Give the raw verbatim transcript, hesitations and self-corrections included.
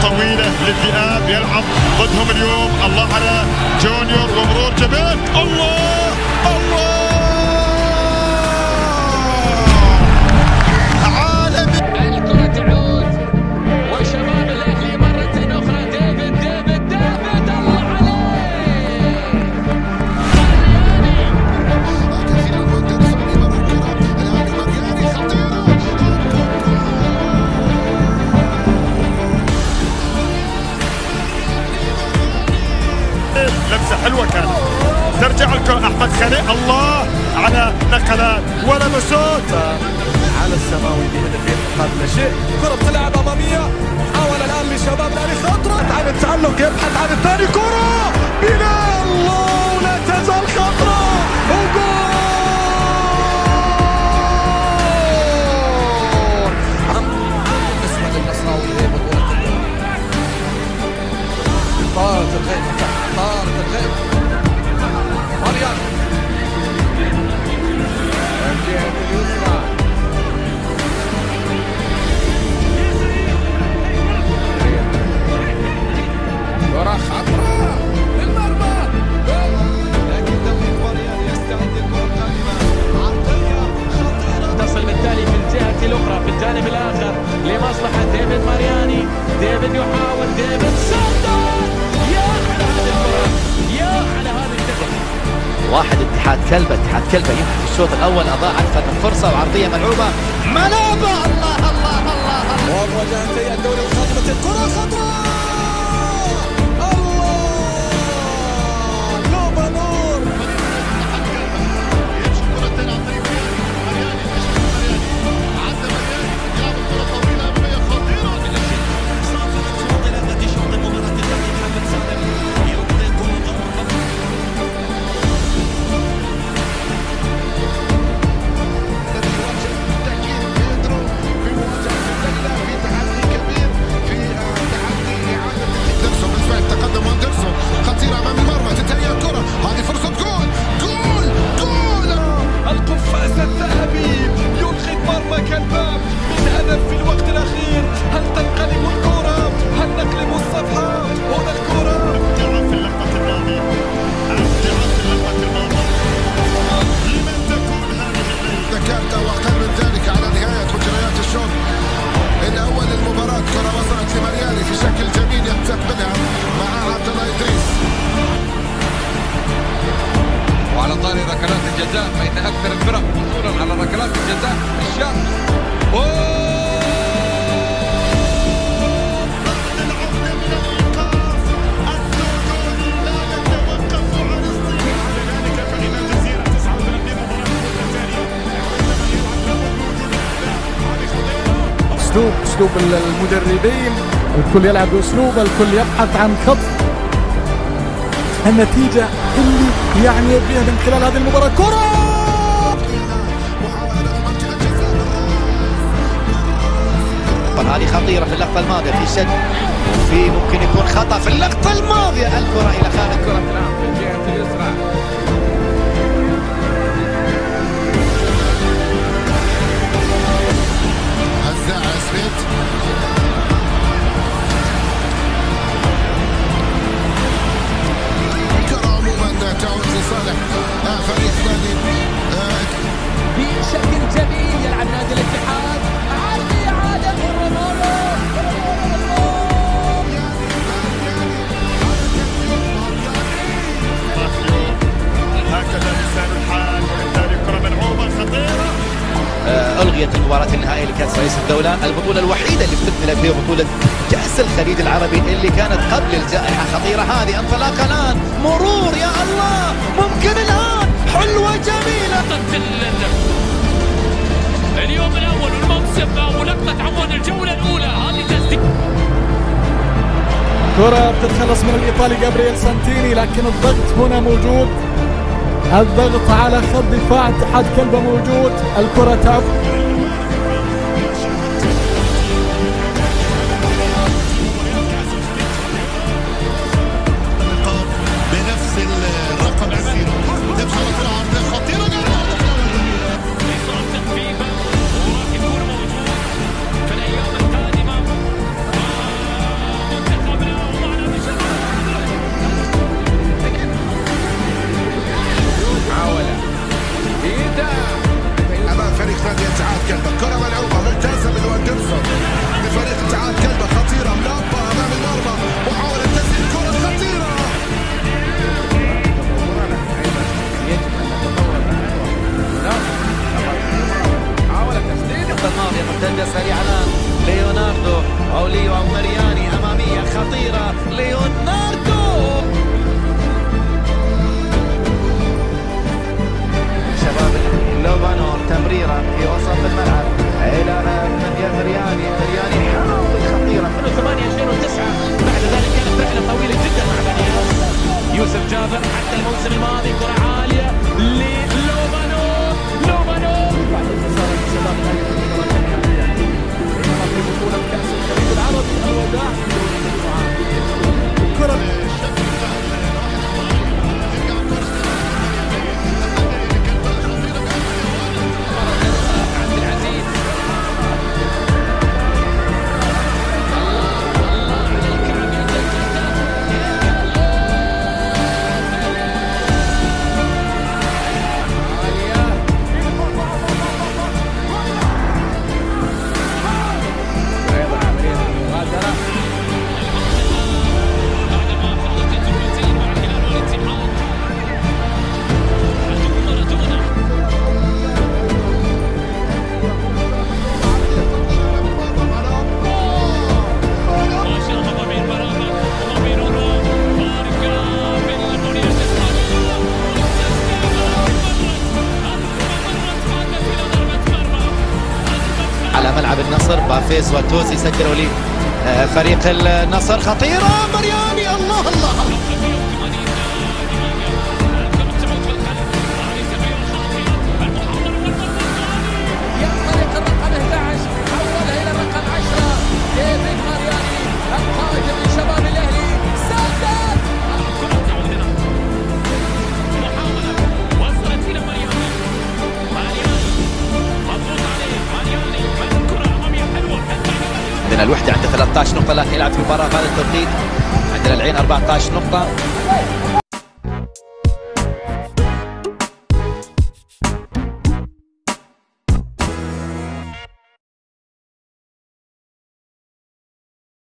طويلة للذئاب يلعب ضدهم اليوم. الله على جونيور ومرور جبين. الله الله عالمي. الكرة تعود وشباب الأهلي مرة أخرى. ديفيد ديفيد ديفيد الله عليه. لمسة حلوة كانت. ترجع الكرة أحمد خليل. الله على نقلات ولمسات على السماوي بهدفين مقابل شيء. كرة بتلعب أمامية. حاول الآن لشباب الأهلي خطرة عن التألق يبحث عن الثاني. كرة بلال الله لا تزال خطرة وجول. بالنسبة للنصراوي بطولة الدوري. طارت الغيب طارت الغيب. مريم الجهة اليسرى. كرة خطرة للمرمى. لكن توفيق مريم يستعد للكرة القادمة. عرضية خطيرة تصل بالتالي في الجهة الأخرى في الجانب الآخر لمصلحة ديفيد مارياني. ديفيد يحاول. ديفيد سدد. يا على هذه الكرة يا على هذه الكرة. واحد اتحاد كلبة اتحاد كلبة يمكن في الشوط الأول أضاع أكثر من فرصة وعرضية ملعوبة. ملعوبة. الله الله الله الله. ومواجهتي الدوري القادمة. الكرة خطرة. الله لوبا نور. يمشي كرتين عن طريق مرياني. مرياني عدى مرياني يلعب الكرة طويلة أمامية خطيرة. القفاز الذهبي يلقي مرمى كالباب من هدف في الوقت الأخير. هل تنقلب الكرة؟ هل نقلب الصفحة؟ هنا الكرة. أبدع في اللقطة الماضية. أبدع في اللقطة الماضية. لمن تكون هذه الليلة؟ ذكرت وأقل من ذلك على نهاية مجريات الشوط الأول للمباراة. كرة وصلت لمرياني في شكل جميل يستقبلها مع عبد الله إدريس. وعلى طاري ركلات الجزاء فإن أكثر الفرق حصولا على ركلات الجزاء الشام. العودة من الإيقاف. السعودي لا يتوقف عن الصياح. لذلك فإن الجزيرة تسعة وثلاثين مباراة متتالية. عندما يلعب لابد من وجود الأهداف. هذه خطيرة. اسلوب اسلوب المدربين. الكل يلعب باسلوب. الكل يبحث عن خط النتيجة اللي يعني يبيها من خلال هذه المباراة. كرة هذه خطيرة في اللقطة الماضية في شد وفي ممكن يكون خطأ في اللقطة الماضية. الكرة إلى خارج كرة الآن في الجهة اليسرى. هزاع سميث. كرة عموما تعود لصالح فريق نادي بشكل جميل يلعب نادي الاتحاد. عالي عالم الرمارة. هكذا لسان الحال. وبالتالي كرة ملعوبة خطيرة. آه، ألغيت المباراة النهائية لكأس رئيس الدولة. البطولة الوحيدة اللي افتتنت فيها بطولة كأس الخليج العربي اللي كانت قبل الجائحة. خطيرة هذه. انطلاقة الآن. مرور يا الله. ممكن الآن. حلوة جميلة. اليوم الأول والموسم ولقطة عمود الجولة الأولى. هذه تسديد. كرة بتتخلص من الإيطالي جابرييل سانتيني. لكن الضغط هنا موجود. الضغط على خط دفاع اتحاد كلبة موجود. الكرة تعب. بنفس الرقم السيرو. تبحث العرض خطيرة. وراح يكون موجود في الأيام القادمة. جابر حتى الموسم الماضي كرة عالية للومانو لومانو بعد انتصار الشباب الاهلي في المباراه النهائيه بينما في بطوله كاس الخليج العربي الوداع في دوري المجموعات. كره عبد العزيز على ملعب النصر. بافيز وتوزي سجلوا لي فريق النصر. خطيرة مرياني، الله الله ينطلق الرقم أحد عشر حولها إلى الرقم عشرة. ديفيد مارياني القائد من شباب الأهلي سدد. الكرة تعود هنا، محاولة وصلت إلى مارياني. مارياني مضغوط عليه، مارياني الكرة أمامية حلوة. عندنا الوحدة عنده ثلاثة عشر نقطة لكن يلعب في المباراة هذا التوقيت. عندنا العين أربعة عشر نقطة.